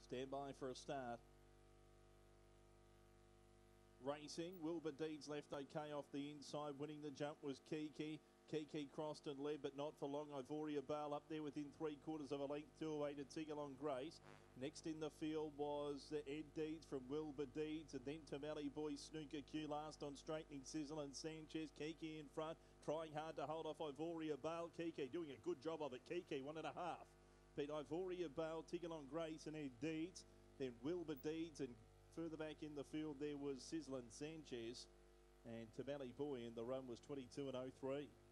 Stand by for a start. Racing, Wilbur Deeds left okay off the inside. Winning the jump was Kiki. Kiki crossed and led, but not for long. Ivoria Bale up there within 3/4 of a length, 2 away to Tigalong Grace. Next in the field was Ed Deeds from Wilbur Deeds, and then Tamale Boy Snooker Q last on straightening Sizzle and Sanchez. Kiki in front, trying hard to hold off Ivoria Bale. Kiki doing a good job of it. Kiki 1.5. Beat Ivoria Bale, Tigalong Grace and Ed Deeds. Then Wilbur Deeds, and further back in the field there was Sizzle and Sanchez. And Tamale Boy, and the run was 22.03.